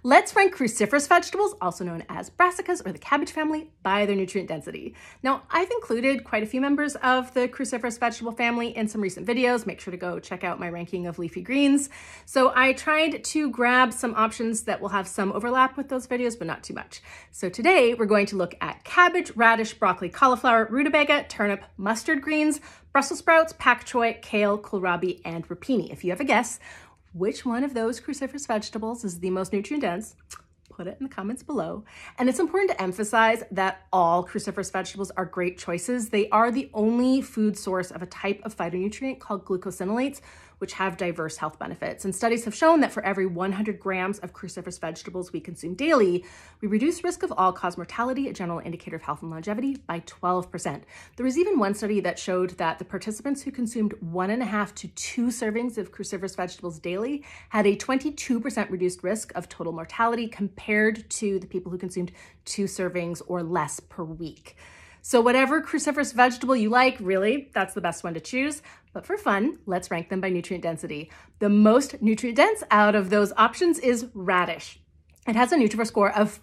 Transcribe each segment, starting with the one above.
Let's rank cruciferous vegetables, also known as brassicas or the cabbage family, by their nutrient density. Now, I've included quite a few members of the cruciferous vegetable family in some recent videos. Make sure to go check out my ranking of leafy greens. So I tried to grab some options that will have some overlap with those videos, but not too much. So today we're going to look at cabbage, radish, broccoli, cauliflower, rutabaga, turnip, mustard greens, Brussels sprouts, pak choi, kale, kohlrabi, and rapini. If you have a guess, which one of those cruciferous vegetables is the most nutrient dense? Put it in the comments below. And it's important to emphasize that all cruciferous vegetables are great choices. They are the only food source of a type of phytonutrient called glucosinolates, which have diverse health benefits. And studies have shown that for every 100 grams of cruciferous vegetables we consume daily, we reduce risk of all-cause mortality, a general indicator of health and longevity, by 12%. There was even one study that showed that the participants who consumed 1.5 to 2 servings of cruciferous vegetables daily had a 22% reduced risk of total mortality compared to the people who consumed 2 servings or less per week. So whatever cruciferous vegetable you like, really, that's the best one to choose. But for fun, let's rank them by nutrient density. The most nutrient dense out of those options is radish. It has a Nutrivore score of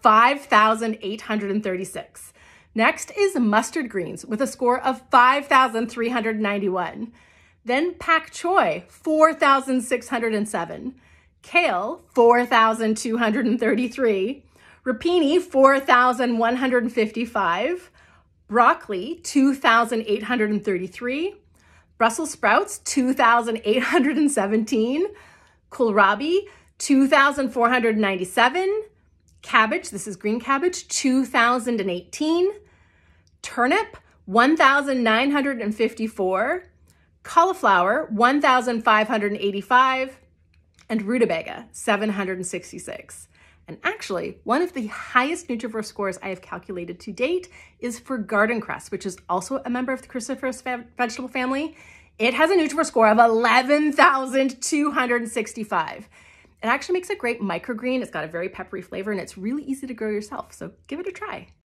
5,836. Next is mustard greens with a score of 5,391. Then pak choi, 4,607. Kale, 4,233. Rapini, 4,155. Broccoli, 2,833. Brussels sprouts, 2,817. Kohlrabi, 2,497. Cabbage, this is green cabbage, 2,018. Turnip, 1,954. Cauliflower, 1,585. And rutabaga, 766. And actually, one of the highest Nutrivore scores I have calculated to date is for garden cress, which is also a member of the cruciferous vegetable family. It has a Nutrivore score of 11,265. It actually makes a great microgreen. It's got a very peppery flavor and it's really easy to grow yourself. So give it a try.